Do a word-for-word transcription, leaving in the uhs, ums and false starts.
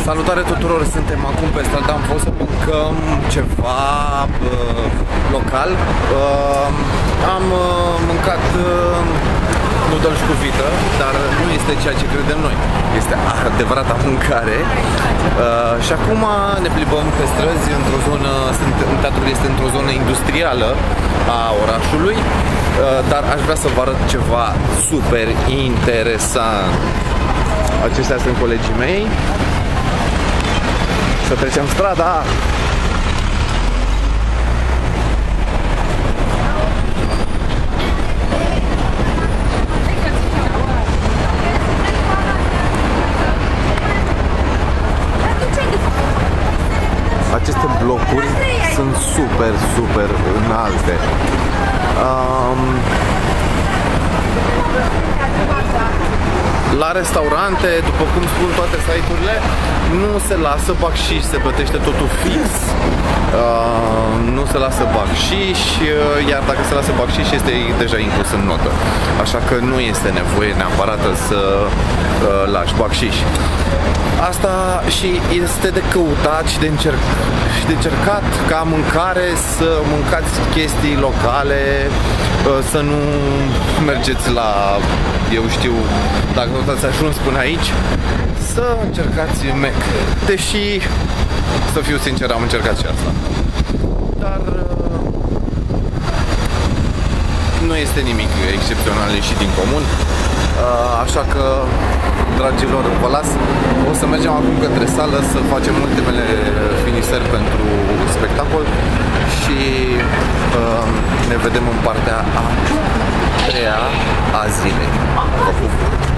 Salutare tuturor, suntem acum pe stradă, am fost să mâncăm ceva uh, local. Uh, am uh, mâncat uh, noodles cu vită, dar nu este ceea ce credem noi. Este adevărata mâncare. Uh, și acum ne plimbăm pe străzi, într-o zonă, teatrul este într-o zonă industrială a orașului, uh, dar aș vrea să vă arăt ceva super interesant. Aceștia sunt colegii mei. Să trecem strada. Aceste blocuri sunt super, super înalte. Um, La restaurante, după cum spun toate site-urile, nu se lasă bacșiș, se plătește totul fix. Uh, nu se lasă bacșiș, iar dacă se lasă bacșiș este deja inclus în notă. Așa că nu este nevoie neapărat să uh, lași bacșiș. Asta și este de căutat și de, încerc și de încercat ca mâncare să mâncați chestii locale, să nu mergeți la, eu știu, dacă nu ați ajuns până aici, să încercați Mac. Deși, să fiu sincer, am încercat și asta. Dar nu este nimic excepțional și din comun. Așa că, dragilor, vă las. O să mergem acum către sală să facem ultimele finisări pentru spectacol și uh, ne vedem în partea a treia a zilei. Vă pup!